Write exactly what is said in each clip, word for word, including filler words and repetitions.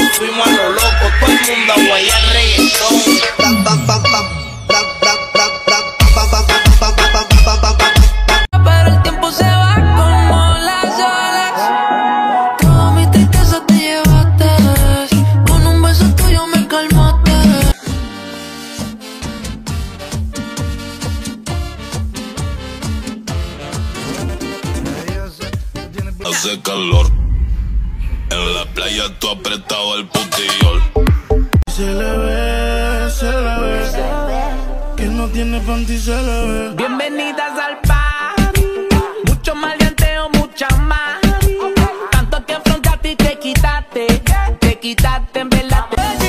fuimos a lo loco, todo el mundo a guayar reggaetón. Pero el tiempo se va como las olas. Toda mi tristeza te llevaste. Con un beso tuyo me calmaste. Hace calor. En la playa tú apretado el putillol. Se le ve, se le ve, que no tiene panty, se le ve. Bienvenidas al party. Mucho maleanteo, mucha más. Tanto que afrontaste y te quitaste. Te quitaste en verdad.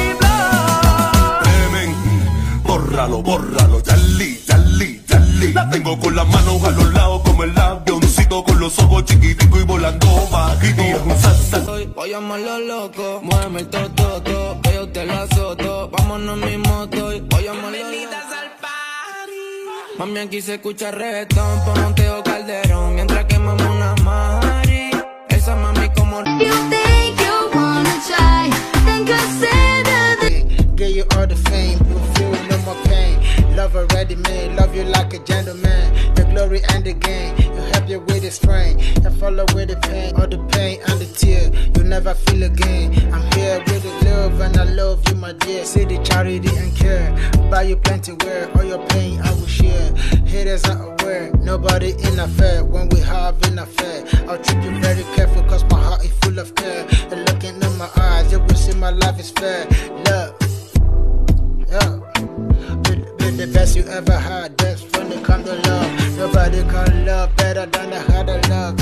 Ven, bórralo, bórralo, Charlie, Charlie, Charlie. La tengo con las manos a los lados como el avioncito, con los ojos chiquiticos y volando bajito. Voy a llamarlo loco, muéveme el tototo, que yo te la azoto. Vámonos en mi moto y voy a llamarlo loco. Al party. Mami, aquí se escucha reggaetón, por Monteo Calderón, mientras quemamos una mari. Esa mami como... You think you wanna try, then consider the... Give you all the fame, you feel no more pain. Love already made, love you like a gentleman. The glory and the gain, you help you with the strain. You follow with the pain, all the pain and the tear. You never feel again. I'm here with the love and I love you, my dear. See the charity and care. Buy you plenty wear, all your pain I will share. Haters are aware, nobody in affair. When we have an affair, I'll treat you very careful, cause my heart is full of care. And looking in my eyes, you will see my life is fair. Love, yeah. Be the best you ever had, that's when it comes to love. Nobody can love better than the heart of love.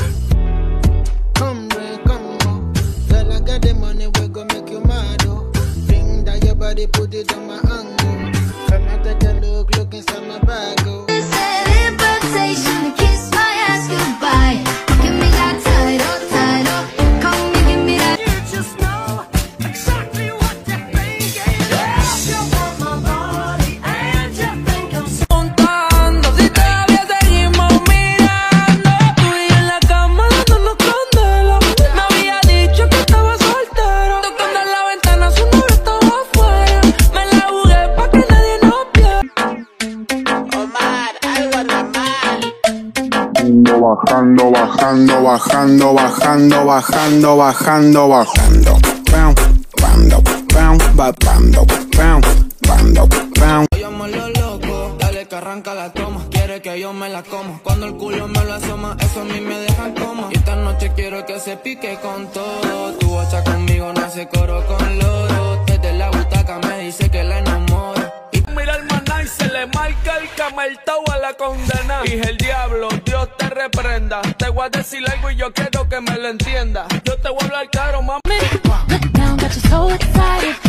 Come rain, come on, girl, I got the money, we gon' make you mad, oh. Bring down your body, put it on my angle. Come and take a look, look inside my bag, oh. It's an invitation to kiss my ass goodbye. Give me that title, title. Come and give me that. You just know exactly what you're thinking. Yes, you want my body and you think I'm so... Montando, si todavía seguimos mirando. Tú y yo en la cama dándonos candela. Me había dicho que estaba soltero. Tocando en la ventana, su novio estaba afuera. Me la jugué pa' que nadie nos viera. Omar, algo normal. Bajando, bajando, bajando, bajando, bajando, bajando, bajando. Bam, bando, bam, ba, bando, bam, bando, bam. Voy a llamarlo loco, dale que arranca la toma. Quiere que yo me la como. Cuando el culo me lo asoma, eso a mí me deja en coma. Y esta noche quiero que se pique con todo. Tu bocha conmigo no hace coro con loro. Desde la butaca me dice que la enamoro. Y mira el maná y se le marca el cameltao a la condena. Dije el diablo, Dios te reprenda. Te voy a decir algo y yo quiero que me lo entienda. Yo te voy a hablar claro, mami. Look down, got you so excited.